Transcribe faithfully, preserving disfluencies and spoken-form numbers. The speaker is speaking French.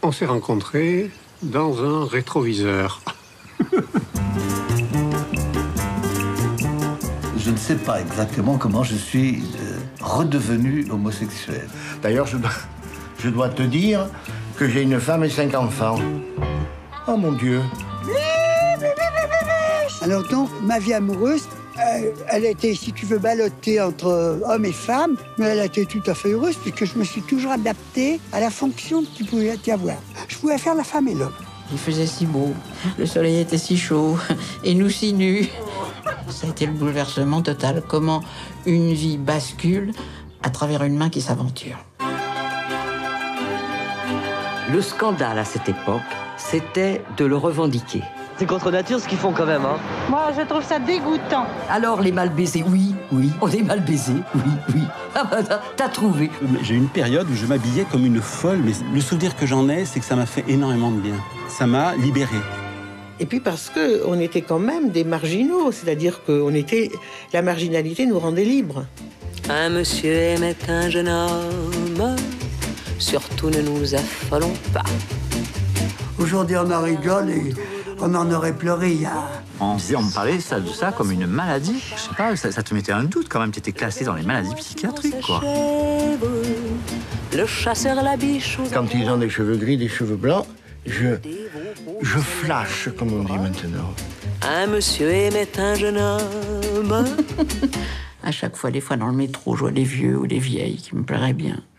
On s'est rencontrés dans un rétroviseur. Je ne sais pas exactement comment je suis euh, redevenu homosexuel. D'ailleurs, je dois, je dois te dire que j'ai une femme et cinq enfants. Oh mon Dieu. Alors donc, ma vie amoureuse, euh, elle a été, si tu veux, ballottée entre hommes et femmes, mais elle a été tout à fait heureuse puisque je me suis toujours adaptée à la fonction qu'il pouvait y avoir. Je pouvais faire la femme et l'homme. Il faisait si beau, le soleil était si chaud, et nous si nus. Ça a été le bouleversement total. Comment une vie bascule à travers une main qui s'aventure. Le scandale à cette époque, c'était de le revendiquer. C'est contre nature ce qu'ils font quand même, hein. Moi, je trouve ça dégoûtant. Alors, les mal baisés, oui, oui, on est mal baisés, oui, oui. Ah bah, t'as trouvé. J'ai eu une période où je m'habillais comme une folle, mais le souvenir que j'en ai, c'est que ça m'a fait énormément de bien. Ça m'a libéré. Et puis parce qu'on était quand même des marginaux, c'est-à-dire que on était, la marginalité nous rendait libres. Un monsieur aimait un jeune homme, surtout ne nous affolons pas. Aujourd'hui, on en rigole et on en aurait pleuré il y a... On disait, on me parlait ça, de ça comme une maladie. Je sais pas, ça, ça te mettait un doute quand même. Tu étais classé dans les maladies psychiatriques, quoi. Le chasseur, la biche. Quand ils ont des cheveux gris, des cheveux blancs, je, je flash, comme on dit maintenant. Un monsieur aimait un jeune homme. À chaque fois, des fois dans le métro, je vois des vieux ou des vieilles qui me plairaient bien.